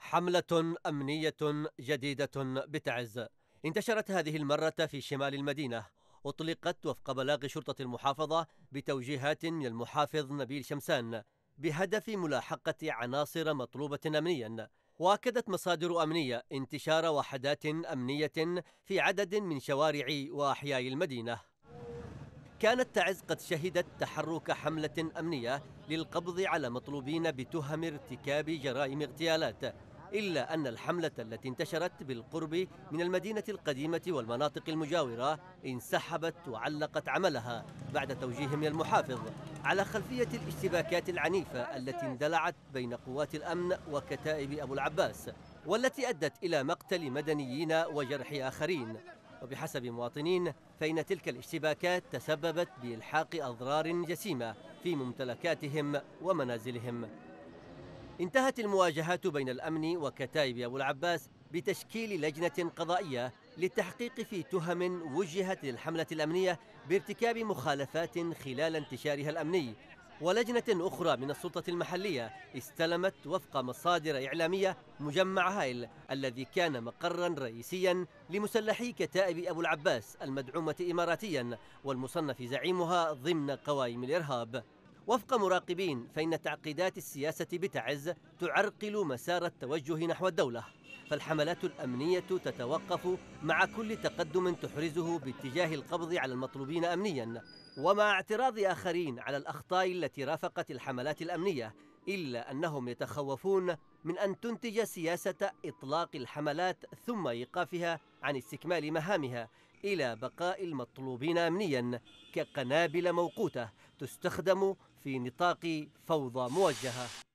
حملة أمنية جديدة بتعز انتشرت هذه المرة في شمال المدينة. أطلقت وفق بلاغ شرطة المحافظة بتوجيهات من المحافظ نبيل شمسان بهدف ملاحقة عناصر مطلوبة أمنيا. وأكدت مصادر أمنية انتشار وحدات أمنية في عدد من شوارع وأحياء المدينة. كانت تعز قد شهدت تحرك حملة أمنية للقبض على مطلوبين بتهم ارتكاب جرائم اغتيالات، إلا أن الحملة التي انتشرت بالقرب من المدينة القديمة والمناطق المجاورة انسحبت وعلقت عملها بعد توجيه من المحافظ على خلفية الاشتباكات العنيفة التي اندلعت بين قوات الأمن وكتائب أبو العباس، والتي أدت إلى مقتل مدنيين وجرح آخرين. وبحسب مواطنين فإن تلك الاشتباكات تسببت بإلحاق أضرار جسيمة في ممتلكاتهم ومنازلهم. انتهت المواجهات بين الأمن وكتائب أبو العباس بتشكيل لجنة قضائية للتحقيق في تهم وجهت للحملة الأمنية بارتكاب مخالفات خلال انتشارها الأمني، ولجنة أخرى من السلطة المحلية استلمت وفق مصادر إعلامية مجمع هائل الذي كان مقرا رئيسيا لمسلحي كتائب أبو العباس المدعومة إماراتيا والمصنف زعيمها ضمن قوائم الإرهاب. وفق مراقبين فإن تعقيدات السياسة بتعز تعرقل مسار التوجه نحو الدولة، فالحملات الأمنية تتوقف مع كل تقدم تحرزه باتجاه القبض على المطلوبين أمنيا، ومع اعتراض آخرين على الأخطاء التي رافقت الحملات الأمنية، إلا أنهم يتخوفون من أن تنتج سياسة إطلاق الحملات ثم إيقافها عن استكمال مهامها إلى بقاء المطلوبين أمنيا كقنابل موقوتة تستخدم في نطاق فوضى موجهة.